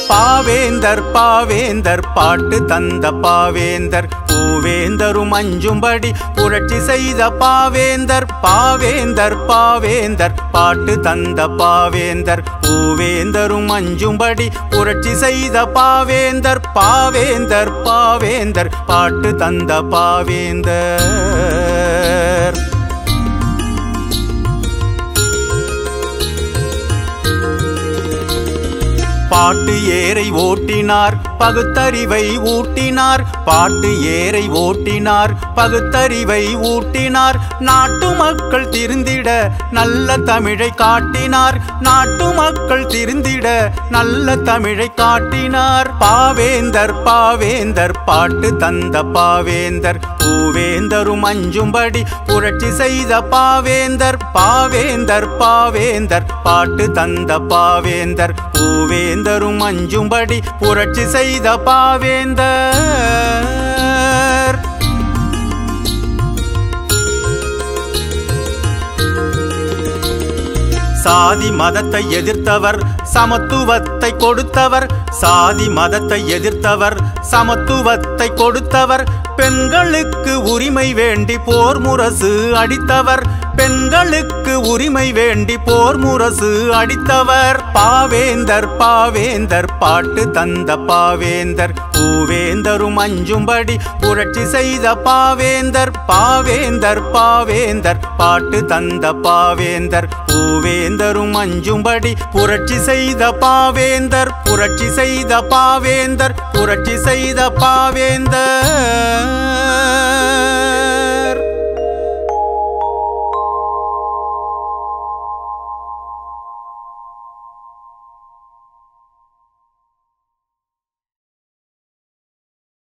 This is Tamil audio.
பாவேந்தர் பாவேந்தர் பாட்டு தந்த பாவேந்தர் பூவேந்தரும் அஞ்சும்படி புரட்சி செய்த பாவேந்தர் பாவேந்தர் பாவேந்தர் பாட்டு தந்த பாவேந்தர் பூவேந்தரும் அஞ்சும்படி புரட்சி செய்த பாவேந்தர் பாவேந்தர் பாவேந்தர் பாட்டு தந்த பாவேந்தர் பாட்டு ஏரை ஓட்டினார் பகுத்தறிவை ஊட்டினார் பாட்டு ஏரை ஓட்டினார் பகுத்தறிவை ஊட்டினார் நாட்டு மக்கள் திருந்திட நல்ல தமிழை காட்டினார் நாட்டு மக்கள் திருந்திட நல்ல தமிழை காட்டினார் பாவேந்தர் பாவேந்தர் பாட்டு தந்த பாவேந்தர் பூவேந்தரும் அஞ்சும்படி புரட்சி செய்த பாவேந்தர் பாவேந்தர் பாவேந்தர் பாட்டு தந்த பாவேந்தர் பூவேந்தரும் அஞ்சும்படி புரட்சி செய்த பாவேந்தர் சாதி மதத்தை எதிர்த்தவர் சமத்துவத்தை கொடுத்தவர் சாதி மதத்தை எதிர்த்தவர் சமத்துவத்தை கொடுத்தவர் பெண்களுக்கு உரிமை வேண்டி போர் முரசு அடித்தவர் பெண்களுக்கு உரிமை வேண்டி போர் முரசு அடித்தவர் பாவேந்தர் பாவேந்தர் பாட்டு தந்த பாவேந்தர் பூவேந்தரும் அஞ்சும்படி புரட்சி செய்த பாவேந்தர் பாவேந்தர் பாவேந்தர் பாட்டு தந்த பாவேந்தர் பூவேந்தரும் அஞ்சும்படி புரட்சி செய்த பாவேந்தர் புரட்சி செய்த பாவேந்தர் புரட்சி செய்த பாவேந்தர்